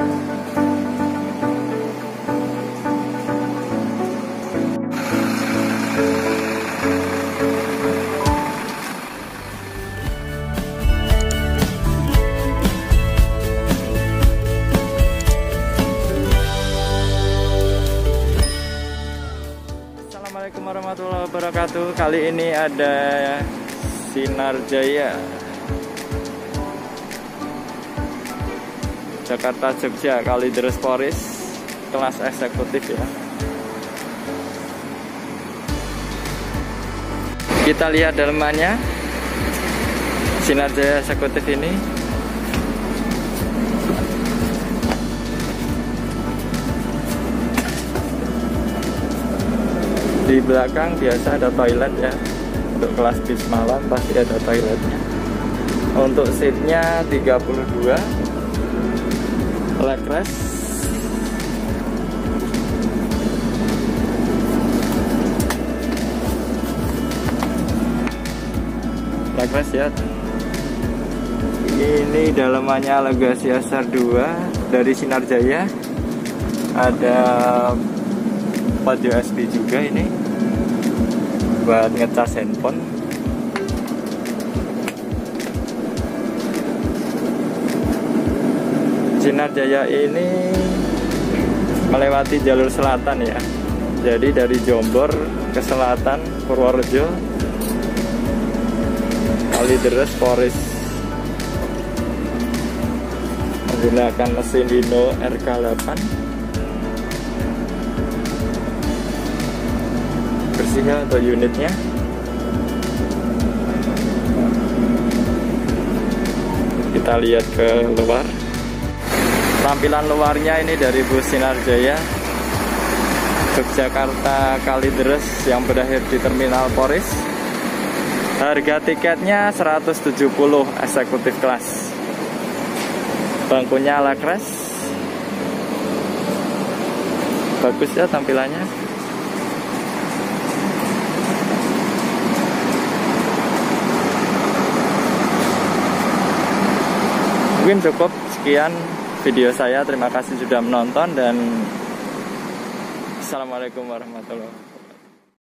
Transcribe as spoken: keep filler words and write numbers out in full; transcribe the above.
Assalamualaikum warahmatullahi wabarakatuh. Kali ini ada Sinar Jaya Jakarta Jogja Kalideres Poris kelas eksekutif ya. Kita lihat dalamannya Sinar Jaya eksekutif ini. Di belakang biasa ada toilet ya. Untuk kelas bis malam pasti ada toiletnya. Untuk seatnya tiga puluh dua, leg rest. Leg rest ya. Ini dalamannya Legacy S R dua dari Sinar Jaya. Ada port U S B juga ini buat ngecas handphone. Sinar Jaya ini melewati jalur selatan ya. Jadi dari Jombor ke selatan Purworejo, Kalideres Poris. Menggunakan mesin Hino R K delapan. Bersihnya untuk unitnya. Kita lihat ke luar. Tampilan luarnya ini dari bus Sinar Jaya Yogyakarta Kalideres yang berakhir di Terminal Poris. Harga tiketnya seratus tujuh puluh eksekutif kelas. Bangkunya leg rest. Bagus ya tampilannya. Mungkin cukup sekian video saya. Terima kasih sudah menonton dan Assalamualaikum warahmatullahi wabarakatuh.